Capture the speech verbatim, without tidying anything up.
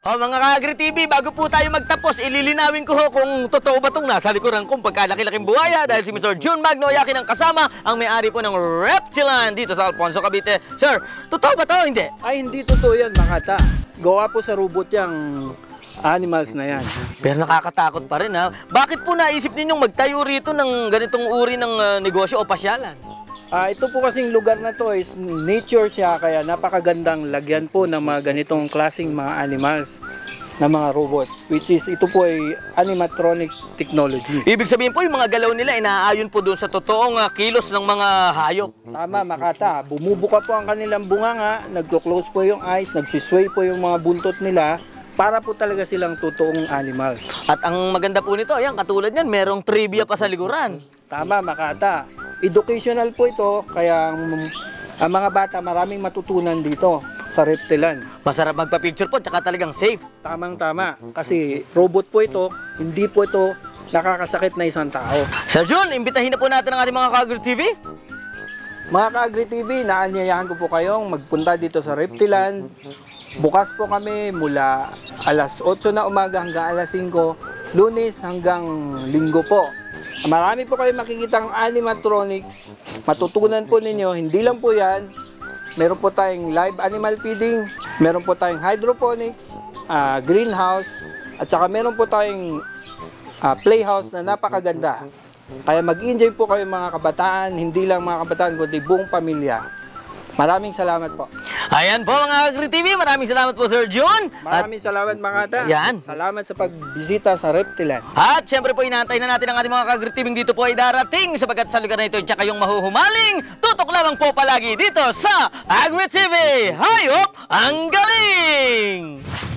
Oh, mga ka-Agri T V, bago po tayo magtapos, ililinawin ko ho kung totoo ba itong nasa likuran kong pagkalaki-laking buhaya dahil si Mister June Magno Yakin ang kasama ang may-ari po ng Reptiland dito sa Alfonso, Cavite. Sir, totoo ba ito? Hindi? Ay, hindi totoo yan, Makata. Gawa po sa robot yung animals na yan. Pero nakakatakot pa rin ha. Bakit po naisip ninyong magtayo rito ng ganitong uri ng uh, negosyo o pasyalan? Ah, ito po kasing lugar na to is nature siya, kaya napakagandang lagyan po ng mga ganitong klaseng mga animals na mga robot, which is ito po ay animatronic technology. Ibig sabihin po yung mga galaw nila inaayon po doon sa totoong uh, kilos ng mga hayop. Tama, Makata. Bumubuka po ang kanilang bunganga, nagko-close po yung eyes, nagsisway po yung mga buntot nila para po talaga silang totoong animals. At ang maganda po nito, ayan, katulad niyan, merong trivia pa sa likuran. Tama, Makata. Educational po ito, kaya ang, ang mga bata maraming matutunan dito sa Reptiland. Masarap magpa-picture po, tsaka talagang safe. Tamang-tama, kasi robot po ito, hindi po ito nakakasakit na isang tao. Sir June, imbitahin na po natin ang ating mga ka-Agri T V. Mga ka-Agri T V, naanyayahan ko po kayong magpunta dito sa Reptiland. Bukas po kami mula alas otso na umaga hanggang alas singko, Lunes hanggang Linggo po. Marami po kayo makikitang animatronics. Matutunan po ninyo, hindi lang po yan. Meron po tayong live animal feeding, meron po tayong hydroponics, uh, greenhouse, at saka meron po tayong uh, playhouse na napakaganda. Kaya mag-enjoy po kayo mga kabataan, hindi lang mga kabataan, kundi buong pamilya. Maraming salamat po. Ayan po mga Agri T V, maraming salamat po Sir June. Maraming At, salamat mga kata. Yan. Salamat sa pagbisita sa Reptiland. At syempre po inaantay na natin ang ating mga ka-Agri T V dito po ay darating sapagkat sa lugar na ito tsaka yung mahuhumaling. Tutok lamang po palagi dito sa Agri T V. Hayop ang galing!